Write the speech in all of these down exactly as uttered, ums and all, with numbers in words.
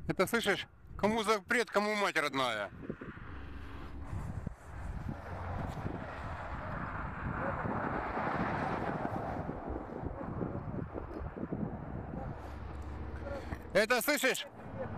Это слышишь? Кому запрет, кому мать родная. Это слышишь?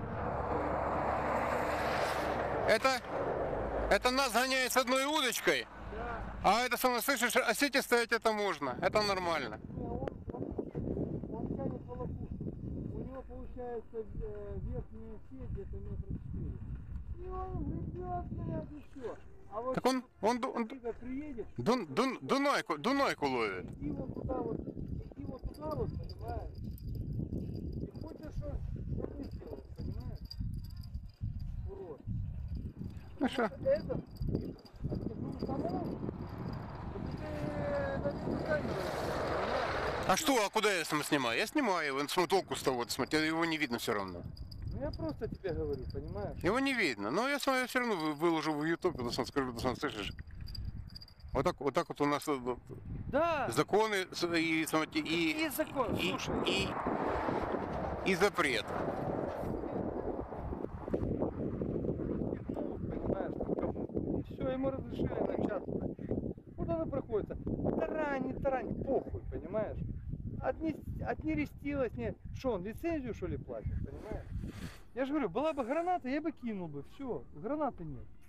Это, это нас гоняет с одной удочкой. А это самое, слышишь, а сети ставить это можно. Это нормально. Он тянет волокушку. У него получается э, верхняя сеть где-то метра четыре. И он гребет, блядь, и все. А вот Так он, он, он, он когда приедет, дун, дун, дунайку, дунайку ловит. иди вот туда вот, иди вот туда вот, понимаешь? И хочешь, что что ты сделаешь, понимаешь? Урод. Ну что? Этот, ну, самому, это не камера, понимаешь? А что, а куда я сам снимаю? Я снимаю его, смотри, толку с того, смотри, его не видно все равно. Ну я просто тебе говорю, понимаешь? Его не видно, но я смотрю, все равно вы- выложу в YouTube, потому что скажу, потому что, слышишь? Вот так, вот так вот у нас э, вот Да, законы с- и, смотрите, и, есть закон, и, слушай. и, и запрет. Понимаешь, там кому. И все, ему разрешили начать. Вот оно проходит. Тарань, не тарань, похуй, понимаешь? Отне, отнерестилась, не. Что, он лицензию что ли платит, понимаешь? Я же говорю, была бы граната, я бы кинул бы, все, гранаты нет.